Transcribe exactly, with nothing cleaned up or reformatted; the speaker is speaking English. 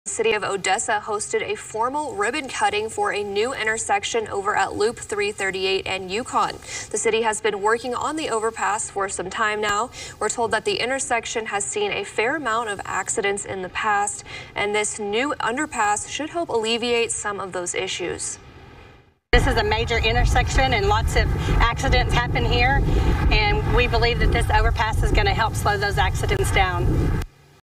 The city of Odessa hosted a formal ribbon cutting for a new intersection over at Loop three thirty-eight and Yukon. The city has been working on the overpass for some time now. We're told that the intersection has seen a fair amount of accidents in the past, and this new underpass should help alleviate some of those issues. This is a major intersection and lots of accidents happen here, and we believe that this overpass is going to help slow those accidents down.